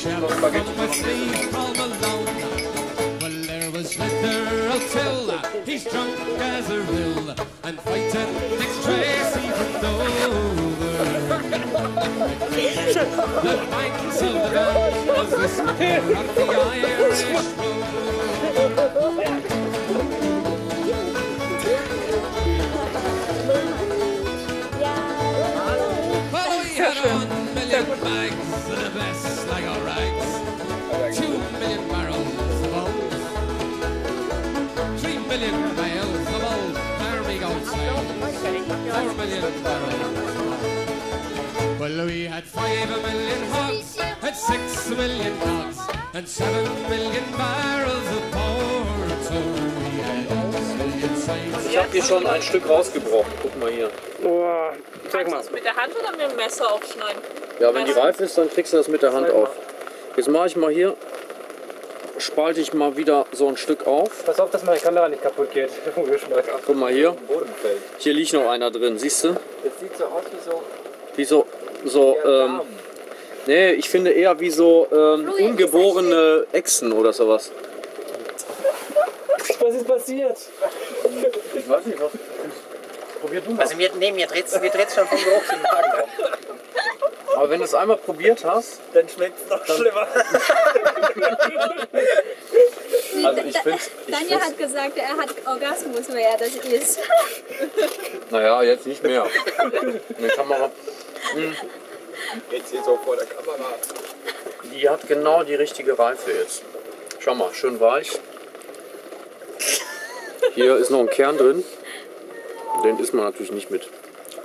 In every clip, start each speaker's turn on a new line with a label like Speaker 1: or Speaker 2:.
Speaker 1: chap from Westmeath called Malone. Well, there was little till he's drunk as a rill and fighting next Tracy from Dover. The banks of the Bank was whispering up the Irish road. Well, we had 1 million bags of the best like our rags, 2 million barrels of old, 3 million bales of old army gold sails, 4 million barrels. Well, we had 5 million hogs, had 6 million dogs, and 7 million barrels of port. So we had 6 million sails.
Speaker 2: Ich habe hier schon ein Stück rausgebrochen. Guck mal hier.
Speaker 3: Oh, zeig mal.
Speaker 4: Kannst du das mit der Hand oder mit dem Messer aufschneiden?
Speaker 2: Ja, wenn die reif ist, dann kriegst du das mit der Hand auf. Jetzt mache ich mal hier, spalte ich mal wieder so ein Stück auf.
Speaker 3: Pass auf, dass meine Kamera nicht kaputt geht.
Speaker 2: Guck mal hier. Hier liegt noch einer drin, siehst du?
Speaker 3: Das sieht so aus wie so...
Speaker 2: Nee, ich finde eher wie so ungeborene Echsen oder sowas.
Speaker 3: Was ist passiert?
Speaker 2: Ich weiß nicht, was. Probier du mal.
Speaker 5: Also mir dreht es schon vom Geruch den Magen auf.
Speaker 2: Aber wenn du es einmal probiert hast,
Speaker 5: Dann schmeckt es noch schlimmer.
Speaker 2: also ich find's,
Speaker 6: Daniel hat gesagt, er hat Orgasmus, weil er das isst.
Speaker 2: naja, jetzt nicht mehr. Eine Kamera.
Speaker 5: Jetzt hier so vor der Kamera.
Speaker 2: Die hat genau die richtige Reife jetzt. Schau mal, schön weich. Hier ist noch ein Kern drin. Den isst man natürlich nicht mit.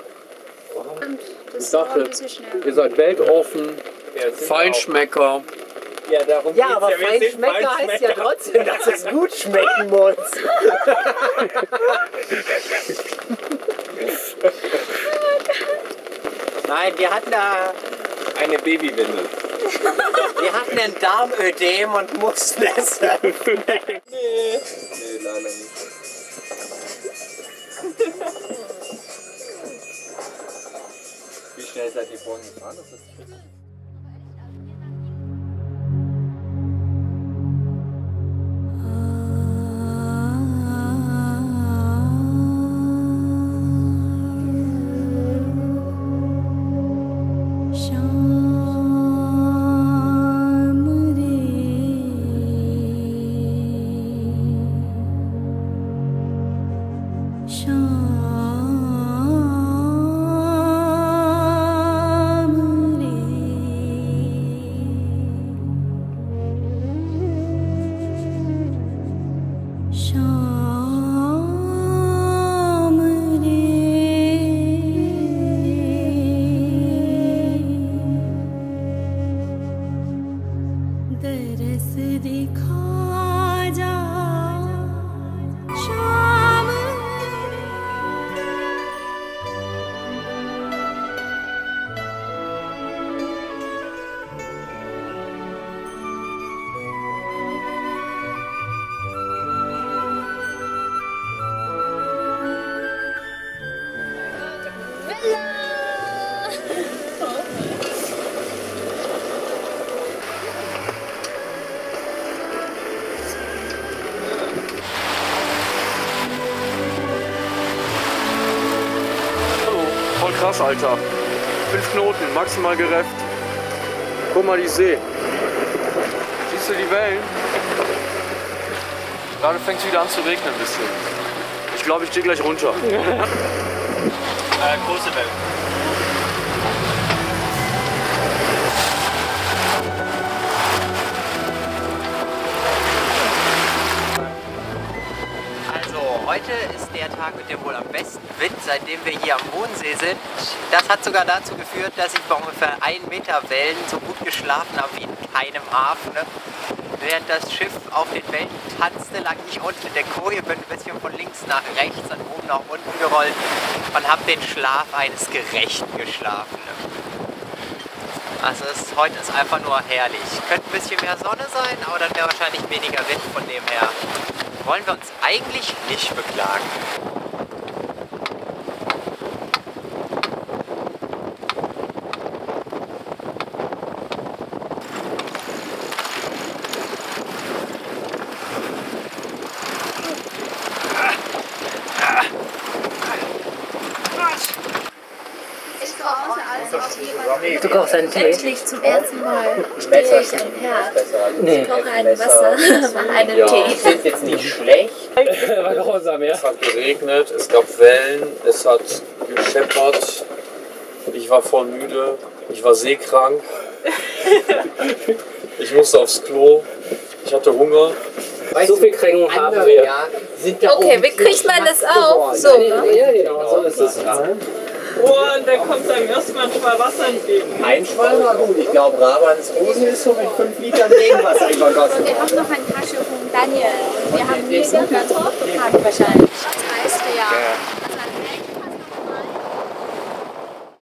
Speaker 2: Ich dachte, ihr seid Weltoffen, Feinschmecker.
Speaker 5: Ja, darum
Speaker 3: Ja, aber Feinschmecker heißt ja trotzdem, dass es gut schmecken muss. Nein, wir hatten da
Speaker 5: eine Babywindel.
Speaker 3: wir hatten ein Darmödem und mussten es.
Speaker 5: Nee, leider nicht. Wie schnell seid ihr vorhin gefahren? Das ist
Speaker 2: Krass, Alter. 5 Knoten, maximal gerefft. Guck mal die See. Siehst du die Wellen? Gerade fängt es wieder an zu regnen ein bisschen. Ich glaube, ich gehe gleich runter.
Speaker 5: große Wellen.
Speaker 3: Heute ist der Tag mit dem wohl am besten Wind, seitdem wir hier am Bodensee sind. Das hat sogar dazu geführt, dass ich bei ungefähr 1 Meter Wellen so gut geschlafen habe wie in keinem Hafen. Ne? Während das Schiff auf den Wellen tanzte, lag ich unten in der Koje, bin ein bisschen von links nach rechts und oben nach unten gerollt und habe den Schlaf eines Gerechten geschlafen. Ne? Also heute ist einfach nur herrlich. Könnte ein bisschen mehr Sonne sein, aber dann wäre wahrscheinlich weniger Wind, von dem her wollen wir uns eigentlich nicht beklagen.
Speaker 7: Du kochst einen Tee?
Speaker 8: Endlich zum ersten Mal stehe ich am Herd. Ich koche ein Wasser, mache einen Tee.
Speaker 3: Das ist jetzt nicht schlecht.
Speaker 7: War grausam, ja.
Speaker 2: Es hat geregnet, es gab Wellen, es hat gescheppert. Ich war voll müde, ich war seekrank. Ich musste aufs Klo, ich hatte Hunger.
Speaker 7: So viel Kränkung haben wir.
Speaker 8: Okay, wie kriegt man das auf? So, ne?
Speaker 7: Ja, genau, so ist es.
Speaker 4: Oh, und da kommt einem erstmal ein Schwall Wasser entgegen.
Speaker 3: Ein Schwall war gut. Ich glaube, Rabans Hosen ist so mit 5 Litern Regenwasser übergossen.
Speaker 6: Wir haben noch ein Tasche von Daniel. Wir haben hier den Kartoffeln wahrscheinlich.